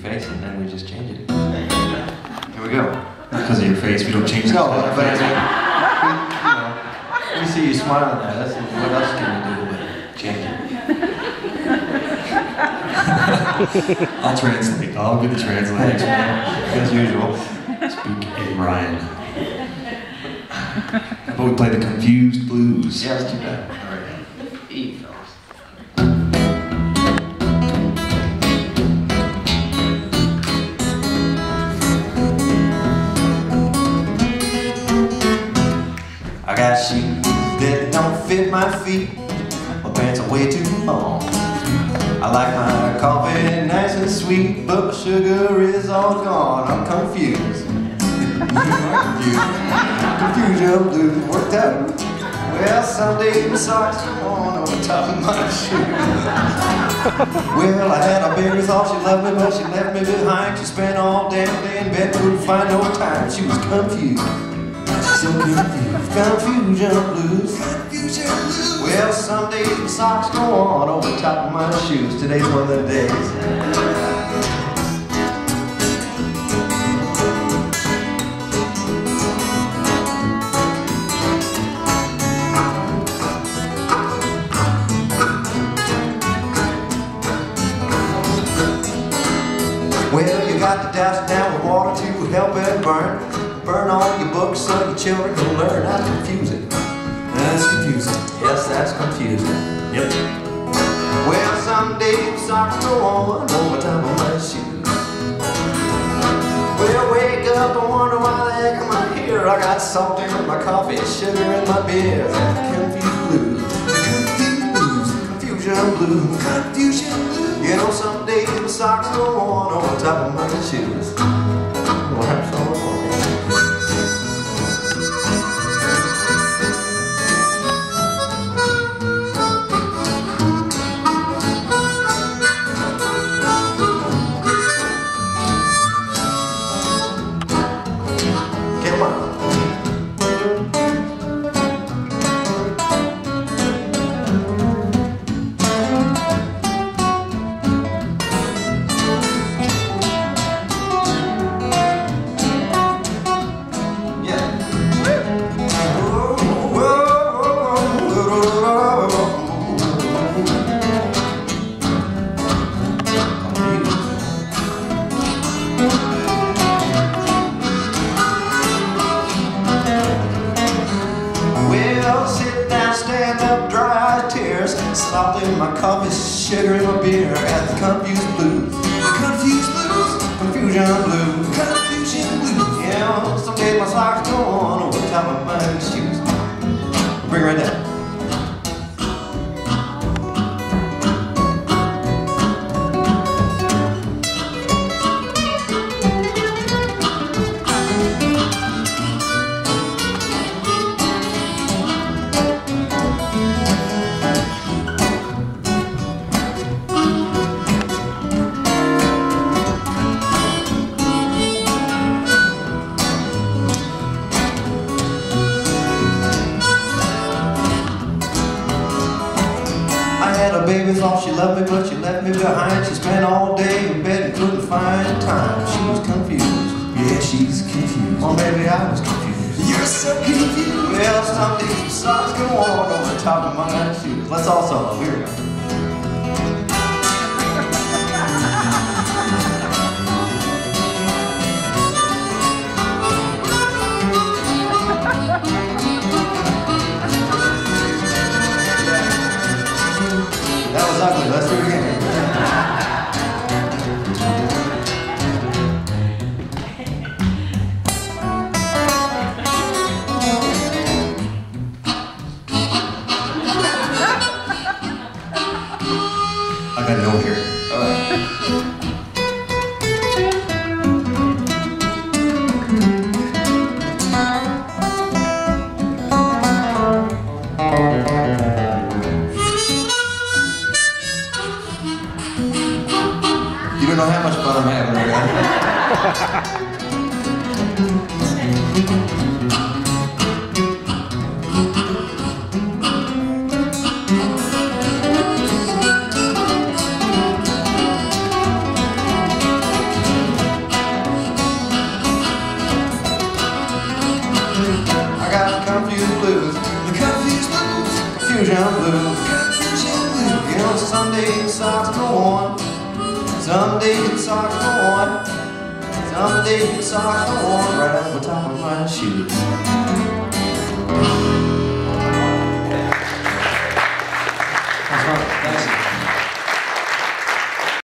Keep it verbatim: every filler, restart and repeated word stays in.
face and then we just change it. Here we go. Not because of your face, we don't change it. No, but I mean, we, you know, we see you smiling at us, and what else can we do but change it? I'll translate. I'll be the translator. As usual. Speak a Ryan. But we play the Confused Blues. Yeah, let's do that. All right. E, fellas. I got shoes that don't fit my feet. My pants are way too long. I like my coffee nice and sweet, but my sugar is all gone. I'm confused. I'm confused. Confusion blues worked out. Well, someday my socks come on over top of my shoes. Well, I had a baby, thought she loved me, but she left me behind. She spent all damn day in bed, couldn't find no time. She was confused. So confused, confusion blues. Confusion blues. Well, some days my socks go on over the top of my shoes. Today's one of the days. Well, you got to douse it down with water to help it burn. Burn all your books so your children can learn. That's confusing. That's confusing. Yes, that's confusing. Yep. Well, some days socks go on over top of my shoes. Well, wake up and wonder why the heck am I here? I got salt in my coffee, sugar in my beer. That's confused blues. Confused blues. Confusion blues. Confusion blues. You know, some days the socks go on over top of my shoes. Well, that's all. Salt in my coffee, sugar in my beer. I got the confused blues. The confused blues. Confusion blues. Confusion blues. Yeah, some days my socks go on over the top of my shoes. Bring it right down. A baby thought she loved me, but she left me behind. She spent all day in bed and couldn't find time. She was confused. Yeah, she's confused. Or maybe I was confused. You're so confused. Well, some days the socks go on over the top of my shoes. Let's all solo. Here we go. That was ugly. Let's do it again. I got it over here. All right. You don't know how much fun I'm having right now. blues, the confused blues, fusion blues, fusion blues. You know, someday socks go on, someday socks go on, someday socks go on right on the top of my shoes.